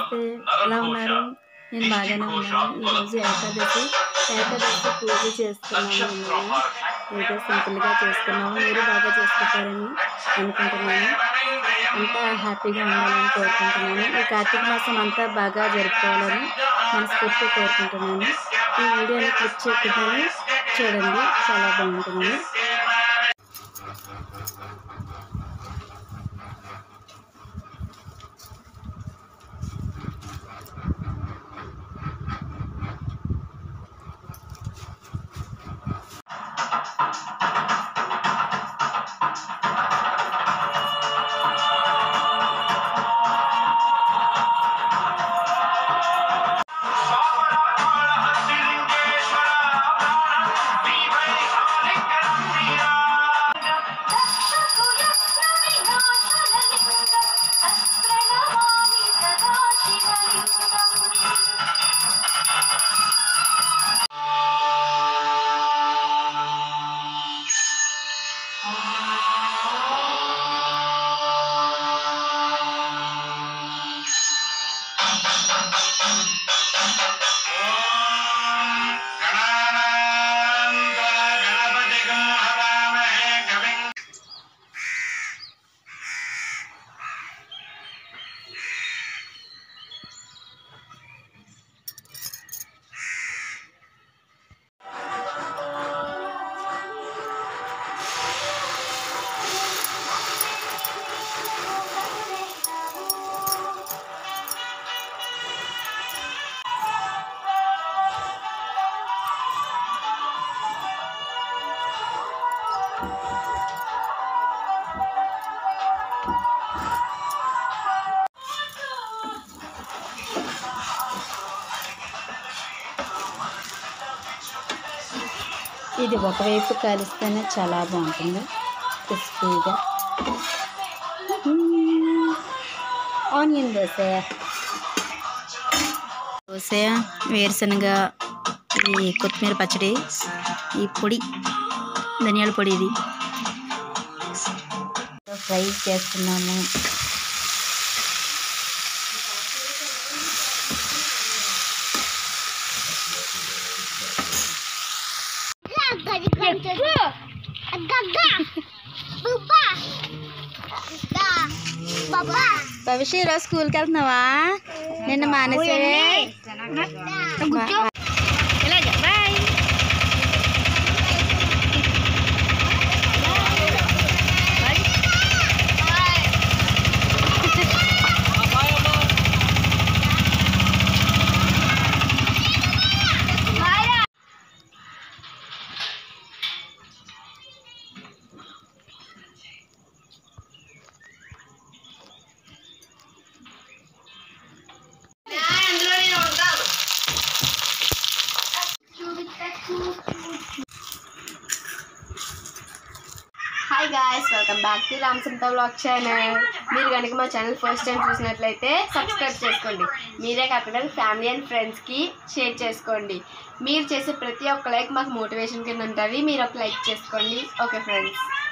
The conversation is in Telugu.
నమస్తే, ఎలా ఉన్నారు? నేను బాగానే ఉన్నాను. ఈరోజు ఏకాదశి పూజ చేస్తున్నాను. ఏదో సింపుల్గా చేస్తున్నాము. మీరు బాగా చేసుకుంటారని అనుకుంటున్నాను. అంతా హ్యాపీగా ఉండాలని కోరుకుంటున్నాను. ఈ కార్తీక మాసం అంతా బాగా జరుపుకోవాలని మనస్ఫూర్తిగా కోరుకుంటున్నాను. ఈ వీడియోని క్లిక్ చేయకుండానే చూడండి, చాలా బాగుంటుంది. ఇది ఒకవైపు కాలిస్తేనే చాలా బాగుంటుంది, క్రిస్పీగా. ఆనియన్ దోశ, వేరుశనగ, ఈ కొత్తిమీర పచ్చడి, ఈ పొడి, ధనియాల పొడి, ఇది ఫ్రై చేస్తున్నాము. భవిష్య ఈరోజు స్కూల్కి వెళ్తున్నావా? నిన్న మానేసేవే. Bye. Hi guys, welcome back to Ramasintha vlog channel. మీరు కనుక మా ఛానల్ ఫస్ట్ టైం చూసినట్లయితే సబ్స్క్రైబ్ చేసుకోండి. మీరే కాకుండా ఫ్యామిలీ అండ్ ఫ్రెండ్స్కి షేర్ చేసుకోండి. మీరు చేసే ప్రతి ఒక్క లైక్ మాకు మోటివేషన్ కింద ఉంటుంది. మీరు ఒక లైక్ చేసుకోండి. Okay friends.